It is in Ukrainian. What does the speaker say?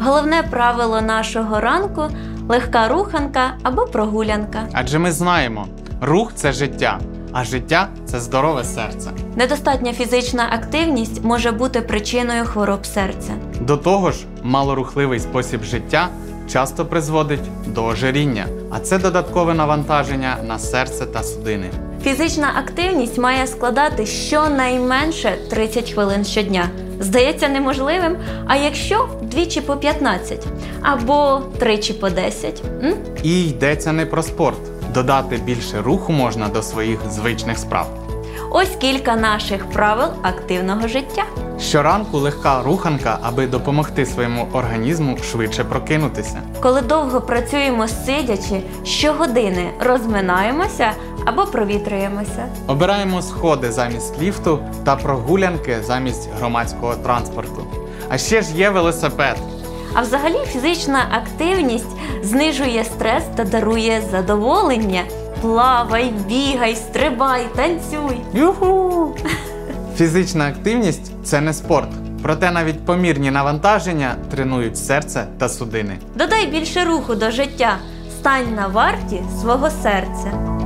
Головне правило нашого ранку – легка руханка або прогулянка. Адже ми знаємо, рух – це життя, а життя – це здорове серце. Недостатня фізична активність може бути причиною хвороб серця. До того ж, малорухливий спосіб життя часто призводить до ожиріння, а це додаткове навантаження на серце та судини. Фізична активність має складати щонайменше 30 хвилин щодня. Здається неможливим, а якщо двічі по 15 або тричі по 10? І йдеться не про спорт. Додати більше руху можна до своїх звичних справ. Ось кілька наших правил активного життя. Щоранку легка руханка, аби допомогти своєму організму швидше прокинутися. Коли довго працюємо сидячи, щогодини розминаємося або провітрюємося. Обираємо сходи замість ліфту та прогулянки замість громадського транспорту. А ще ж є велосипед. А взагалі фізична активність знижує стрес та дарує задоволення. Плавай, бігай, стрибай, танцюй. Юху! Фізична активність – це не спорт. Проте навіть помірні навантаження тренують серце та судини. Додай більше руху до життя. Стань на варті свого серця.